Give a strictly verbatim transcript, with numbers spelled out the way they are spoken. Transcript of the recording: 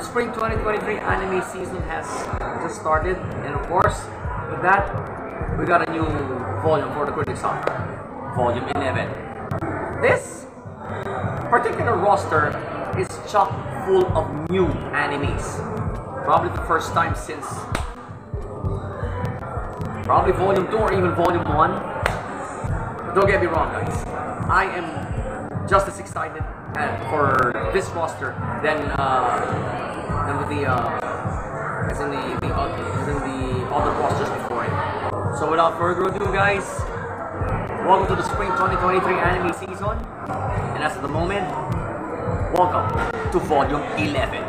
spring twenty twenty-three anime season has just started, and of course, with that, we got a new volume for the Critic song, Volume eleven. This particular roster is chock full of new animes. Probably the first time since probably Volume two or even Volume one. But don't get me wrong, guys. I am just as excited for this roster than uh, than with the uh, as in the, the uh, as in the other rosters before it. So without further ado, guys, welcome to the spring twenty twenty-three anime season, and as of the moment, welcome to Volume eleven.